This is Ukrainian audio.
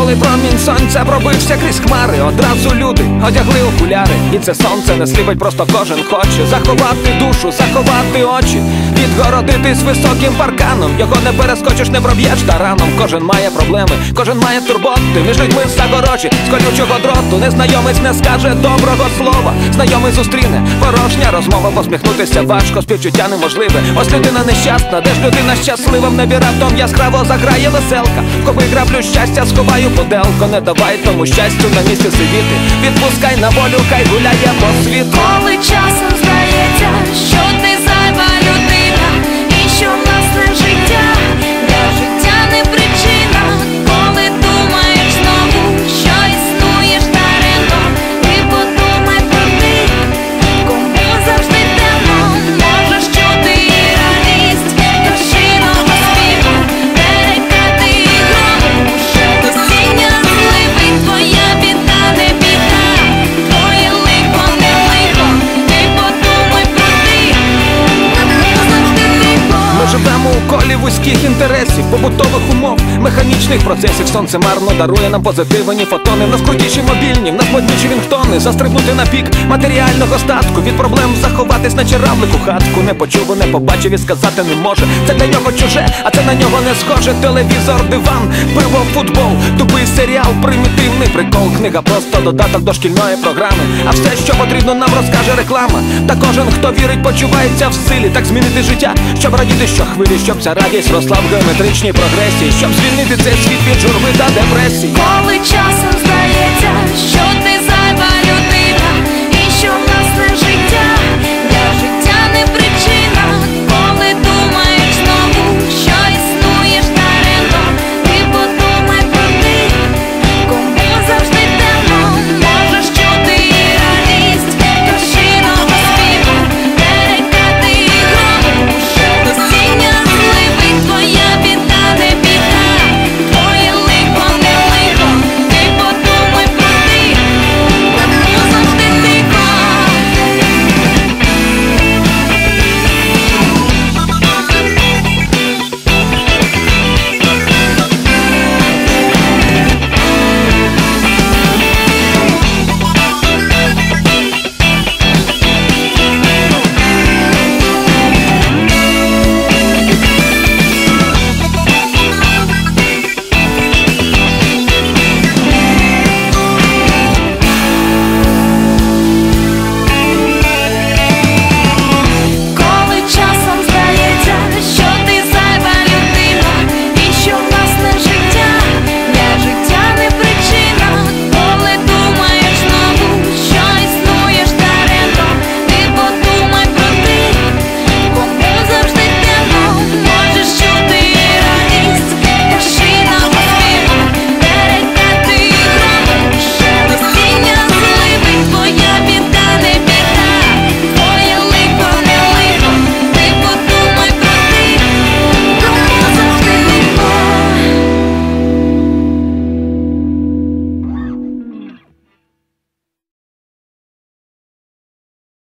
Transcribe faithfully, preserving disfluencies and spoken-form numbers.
Коли промінь сонця пробився крізь хмари, одразу люди одягли окуляри. І це сонце не сліпить, просто кожен хоче заховати душу, заховати очі, відгородитись високим парканом. Його не перескочиш, не проб'єш тараном. Кожен має проблеми, кожен має турботи. Між людьми загорожі з колючого дроту. Незнайомець не скаже доброго слова, знайомий зустріне порожня розмова. Посміхнутися важко, співчуття неможливе. Ось людина нещасна, де ж людина щаслива? В небі раптом яскраво заграє веселка. В кого граблю щастя, сховаю пуделко. Не давай тому щастю на місці сидіти. Відпускай на волю, хай гуляє по світу. Коли часом здається, що ти зайва людина, і що власне життя для життя не причина. Коли думаєш знову, що існуєш даремно, ти подумай про тих, кому завжди темно. Можеш чути і радість пташиного співу, перекати і грому, що насіння зливить. Твоя біда не біда, твоє лихо не лихо, ти подумай про тих, кому завжди тихо. Ми живемо у колі вузьких інтересів, побутових умов, механічних процесів. Сонце марно дарує нам позитивні фотони. В нас крутіші мобільні, в нас модніші рінгтони. Застрибнути на пік матеріального статку, від проблем заховатись на черавлику хатку. Не почув, не побачив і сказати не може. Це для нього чуже, а це на нього не схоже. Телевізор, диван, пиво, футбол, тупий серіал, примітивний прикол. Книга просто додаток до шкільної програми, а все, що потрібно, нам розкаже реклама. Та кожен, хто вірить, почувається в силі. Так змінити життя, щоб радіти щохвилі, щоб ця радість росла в геометричній прогресії, щоб звільнити цей світ від журби та депресії. Коли часом здається, що ти